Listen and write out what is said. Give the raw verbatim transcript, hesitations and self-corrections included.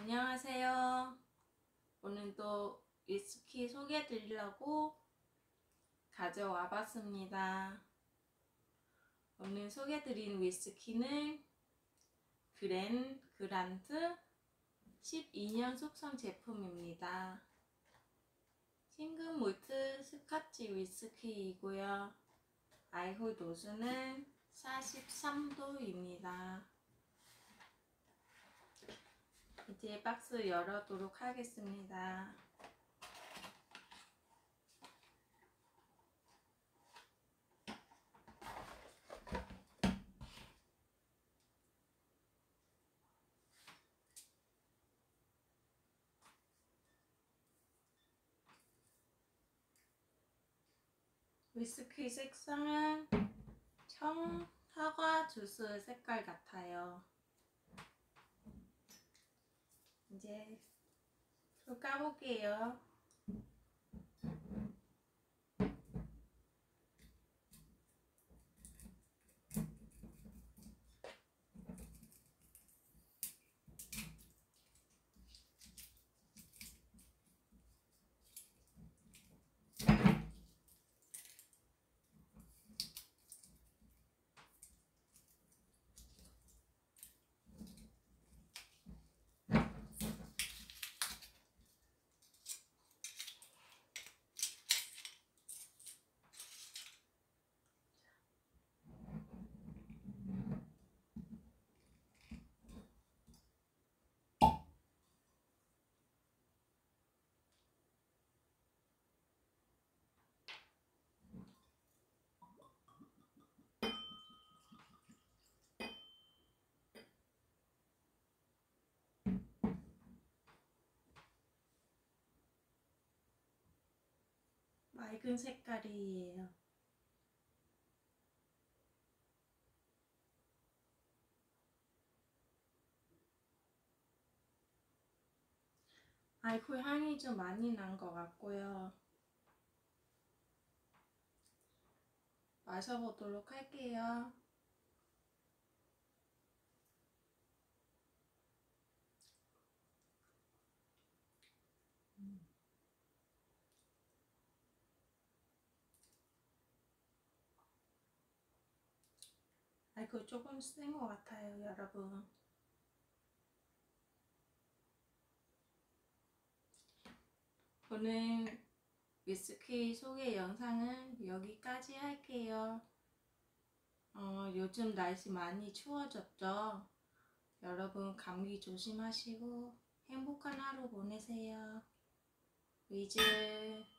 안녕하세요. 오늘도 위스키 소개해 드리려고 가져와 봤습니다. 오늘 소개해 드린 위스키는 그랜 그란트 십이 년 숙성 제품입니다. 싱글 몰트 스카치 위스키이고요. 알코올 도수는 사십삼 도입니다. 이제 박스 열어도록 하겠습니다. 위스키 색상은 청 사과 주스 색깔 같아요. 이제 또 까볼게요. 맑은 색깔이에요. 알코올 향이 좀 많이 난 것 같고요. 마셔보도록 할게요. 음. 알코올 조금 센 것 같아요, 여러분. 오늘 위스키 소개 영상은 여기까지 할게요. 어, 요즘 날씨 많이 추워졌죠? 여러분 감기 조심하시고 행복한 하루 보내세요. 위즈